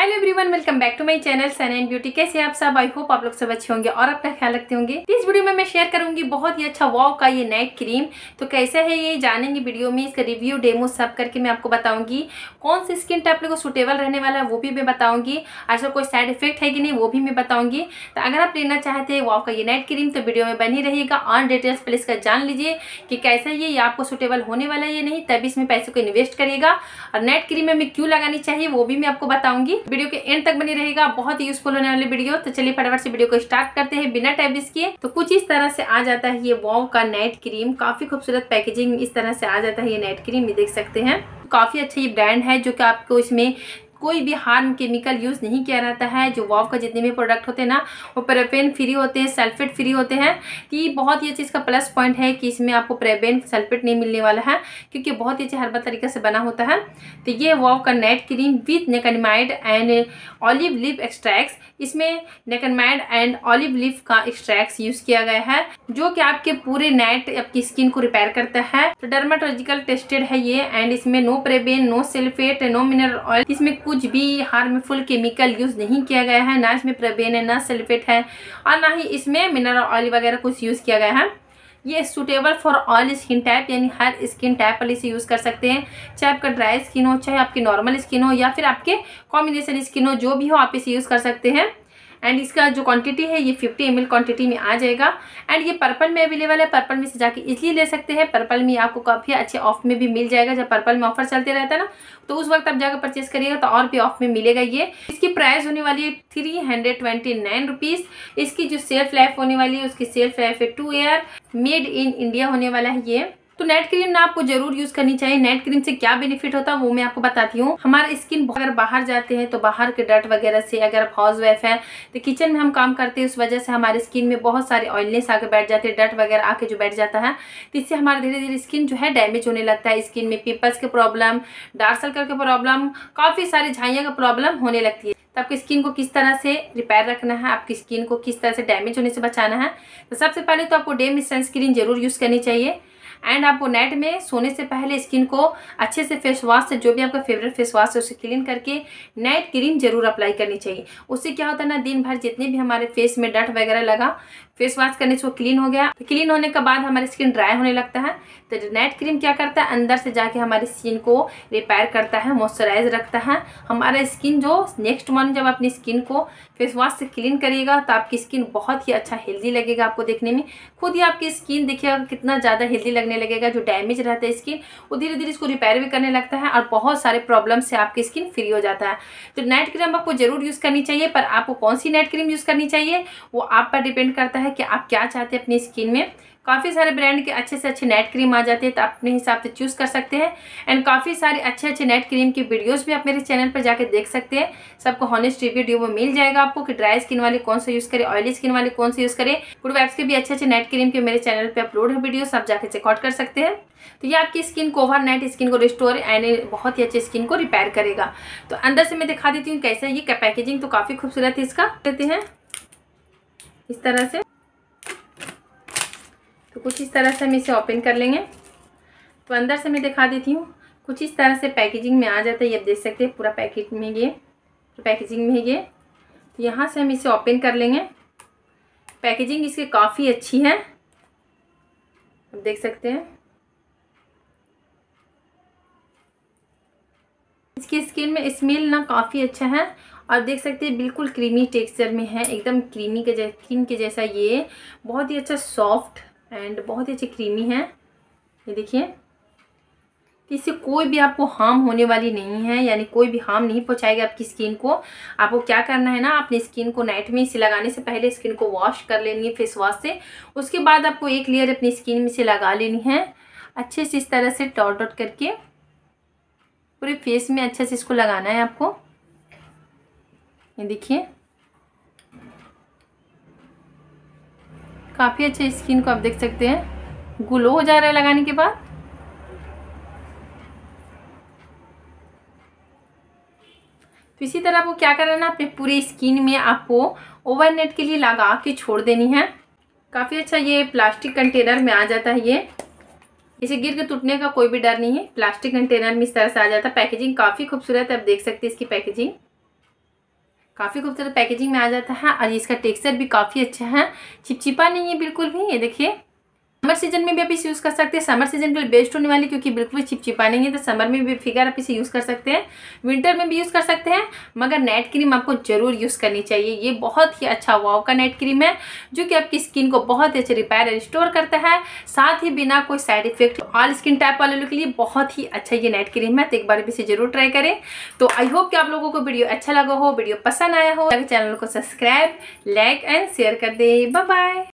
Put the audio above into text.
Hello everyone, welcome back to my channel Sun and Beauty. कैसे आप सब? I hope आप लोग सब अच्छे होंगे और अपना ख्याल रखते होंगे। इस वीडियो में मैं शेयर करूंगी बहुत ही अच्छा वाव का ये नाइट क्रीम। तो कैसा है ये जानेंगे वीडियो में। इसका रिव्यू डेमो सब करके मैं आपको बताऊंगी। कौन सी स्किन टाइप को सूटेबल रहने वाला है वो भी मैं बताऊंगी। ऐसा कोई साइड इफेक्ट है कि नहीं वो भी मैं बताऊंगी। तो अगर आप लेना चाहते हैं वाव का ये नाइट क्रीम तो वीडियो में बनी रहिएगा और डिटेल्स पहले इसका जान लीजिए कि कैसा ये आपको सूटेबल होने वाला है या नहीं, तभी इसमें पैसे को इन्वेस्ट करिएगा। और नाइट क्रीम में क्यों लगानी चाहिए वो भी मैं आपको बताऊंगी। वीडियो के एंड तक बनी रहेगा, बहुत ही यूजफुल होने वाली वीडियो। तो चलिए फटाफट से वीडियो को स्टार्ट करते हैं बिना टाइम वेस्ट किए। तो कुछ इस तरह से आ जाता है ये वाव का नाइट क्रीम। काफी खूबसूरत पैकेजिंग इस तरह से आ जाता है ये नाइट क्रीम, ये देख सकते हैं। काफी अच्छा ये ब्रांड है जो कि आपको इसमें कोई भी हार्म केमिकल यूज़ नहीं किया रहता है। जो वाव का जितने भी प्रोडक्ट होते हैं ना वो पैराफिन फ्री होते हैं, सल्फेट फ्री होते हैं। कि बहुत ही अच्छी इसका प्लस पॉइंट है कि इसमें आपको पैराबेन सल्फेट नहीं मिलने वाला है क्योंकि बहुत ही अच्छे हर्बल तरीके से बना होता है। तो ये वाव का night cream with nicotinamide and olive leaf extracts, इसमें निकोटिनामाइड एंड ऑलिव लीफ का एक्सट्रैक्ट्स यूज़ किया गया है जो कि आपके पूरे नाइट आपकी स्किन को रिपेयर करता है। तो डर्माटोलॉजिकल टेस्टेड है ये एंड इसमें no paraben, no sulphate, no mineral oil, इसमें कुछ भी हार्मफुल केमिकल यूज नहीं किया गया है। ना इसमें पैराबेन है, ना सल्फेट है और ना ही इसमें मिनरल ऑयल वगैरह कुछ यूज किया गया है। ये suitable for all skin type, यानी हर स्किन टाइप वाले से यूज कर सकते हैं। चाहे आपका ड्राई स्किन हो, चाहे आपकी नॉर्मल स्किन हो या फिर आपके कॉम्बिनेशन स्किन हो, जो भी हो आप इसे यूज कर सकते हैं। एंड इसका जो क्वांटिटी है ये 50 ml क्वांटिटी में आ जाएगा। एंड ये पर्पल में अवेलेबल है, पर्पल में से जाके इजीली ले सकते हैं। पर्पल में आपको काफ़ी अच्छे ऑफ में भी मिल जाएगा। जब पर्पल में ऑफर चलते रहता है ना तो उस वक्त आप जाकर परचेस करिएगा तो और भी ऑफ में मिलेगा। ये इसकी प्राइस होने वाली है 329 रुपीज़। इसकी जो सेल्फ लाइफ होने वाली है उसकी सेल्फ लाइफ है 2 ईयर, मेड इन इंडिया होने वाला है ये। तो नाइट क्रीम ना आपको जरूर यूज करनी चाहिए। नाइट क्रीम से क्या बेनिफिट होता है वो मैं आपको बताती हूँ। हमारा स्किन अगर बाहर जाते हैं तो बाहर के डर्ट वगैरह से, अगर आप हाउस वाइफ है तो किचन में हम काम करते हैं, उस वजह से हमारे स्किन में बहुत सारे ऑयलनेस आके बैठ जाते हैं, डर्ट वगैरह आके जो बैठ जाता है तो इससे हमारा धीरे धीरे स्किन जो है डैमेज होने लगता है। स्किन में पिंपल्स के प्रॉब्लम, डार्क सर्कल के प्रॉब्लम, काफ़ी सारी झाइयाँ का प्रॉब्लम होने लगती है। तो आपकी स्किन को किस तरह से रिपेयर रखना है, आपकी स्किन को किस तरह से डैमेज होने से बचाना है, तो सबसे पहले तो आपको डे में सनस्क्रीन जरूर यूज़ करनी चाहिए। एंड आपको नाइट में सोने से पहले स्किन को अच्छे से फेस वॉश से, जो भी आपका फेवरेट फेस वॉश है उसे क्लीन करके नाइट क्रीम जरूर अप्लाई करनी चाहिए। उससे क्या होता है ना, दिन भर जितने भी हमारे फेस में डस्ट वगैरह लगा, फेस वॉश करने से वो क्लीन हो गया। तो क्लीन होने के बाद हमारी स्किन ड्राई होने लगता है। तो नाइट क्रीम क्या करता है, अंदर से जाके हमारी स्किन को रिपेयर करता है, मॉइस्चराइज रखता है। हमारा स्किन जो नेक्स्ट मॉर्निंग जब अपनी स्किन को फेस वॉश से क्लीन करिएगा तो आपकी स्किन बहुत ही अच्छा हेल्दी लगेगा। आपको देखने में खुद ही आपकी स्किन देखिएगा कितना ज़्यादा हेल्दी लगने लगेगा। जो डैमेज रहता है स्किन वो धीरे धीरे इसको रिपेयर भी करने लगता है और बहुत सारे प्रॉब्लम से आपकी स्किन फ्री हो जाता है। तो नाइट क्रीम आपको जरूर यूज़ करनी चाहिए, पर आपको कौन सी नाइट क्रीम यूज़ करनी चाहिए वो आप पर डिपेंड करता है कि आप क्या चाहते हैं अपनी स्किन में। काफ़ी सारे ब्रांड के अच्छे से अच्छे नाइट क्रीम आ जाते हैं तो आप अपने हिसाब से चूज़ कर सकते हैं। एंड काफ़ी सारे अच्छे अच्छे नाइट क्रीम की वीडियोस भी आप मेरे चैनल पर जाकर देख सकते हैं। सबको हॉनेस्ट रिव्यू में मिल जाएगा आपको कि ड्राई स्किन वाले कौन सा यूज़ करें, ऑयली स्किन वाले कौन सा यूज़ करें। गुड वाइब्स के भी अच्छे अच्छे नाइट क्रीम के मेरे चैनल पर अपलोड है वीडियोस, आप जाकर चेकआउट कर सकते हैं। तो ये आपकी स्किन को ओवरनाइट स्किन को रिस्टोर एंड बहुत ही अच्छे स्किन को रिपेयर करेगा। तो अंदर से मैं दिखा देती हूँ कैसा है ये। पैकेजिंग तो काफ़ी खूबसूरत है इसका, देते हैं इस तरह से। तो कुछ इस तरह से हम इसे ओपन कर लेंगे। तो अंदर से मैं दिखा देती हूँ, कुछ इस तरह से पैकेजिंग में आ जाता है। ये आप देख सकते हैं पूरा पैकेट में ये पैकेजिंग में ये। तो यहाँ से हम इसे ओपन कर लेंगे। पैकेजिंग इसकी काफ़ी अच्छी है, आप देख सकते हैं। इसकी स्किन में स्मेल ना काफ़ी अच्छा है और देख सकते हैं बिल्कुल क्रीमी टेक्सचर में है, एकदम क्रीमी के क्रीम के जैसा। ये बहुत ही अच्छा सॉफ्ट एंड बहुत ही अच्छी क्रीमी है, ये देखिए। इससे कोई भी आपको हार्म होने वाली नहीं है, यानी कोई भी हार्म नहीं पहुंचाएगा आपकी स्किन को। आपको क्या करना है ना, अपनी स्किन को नाइट में इसे लगाने से पहले स्किन को वॉश कर लेनी है फेस वॉश से। उसके बाद आपको एक लेयर अपनी स्किन में से लगा लेनी है अच्छे से, इस तरह से डॉट डॉट करके पूरे फेस में अच्छे से इसको लगाना है आपको। ये देखिए काफ़ी अच्छे स्किन को आप देख सकते हैं, ग्लो हो जा रहा है लगाने के बाद। तो इसी तरह आपको क्या करना है ना, अपने पूरी स्किन में आपको ओवरनाइट के लिए लगा के छोड़ देनी है। काफ़ी अच्छा ये प्लास्टिक कंटेनर में आ जाता है ये। इसे गिर के टूटने का कोई भी डर नहीं है। प्लास्टिक कंटेनर में इस तरह से आ जाता है। पैकेजिंग काफ़ी खूबसूरत है, आप देख सकते हैं इसकी पैकेजिंग। काफ़ी खूबसूरत पैकेजिंग में आ जाता है और इसका टेक्सचर भी काफ़ी अच्छा है, चिपचिपा नहीं है बिल्कुल भी। ये देखिए, समर सीजन में भी आप इसे यूज़ कर सकते हैं। समर सीजन के लिए बेस्ट होने वाली, क्योंकि बिल्कुल भी चिपचिपा नहीं है, तो समर में भी फिगर आप इसे यूज़ कर सकते हैं, विंटर में भी यूज़ कर सकते हैं। मगर नाइट क्रीम आपको जरूर यूज़ करनी चाहिए। ये बहुत ही अच्छा वाव का नाइट क्रीम है जो कि आपकी स्किन को बहुत ही अच्छे रिपेयर रिस्टोर करता है, साथ ही बिना कोई side effect. All skin type वाले लोग के लिए बहुत ही अच्छा ये नाइट क्रीम है, तो एक बार भी इसे जरूर ट्राई करें। तो आई होप कि आप लोगों को वीडियो अच्छा लगा हो, वीडियो पसंद आया हो, चैनल को सब्सक्राइब, लाइक एंड शेयर कर दे। Bye bye.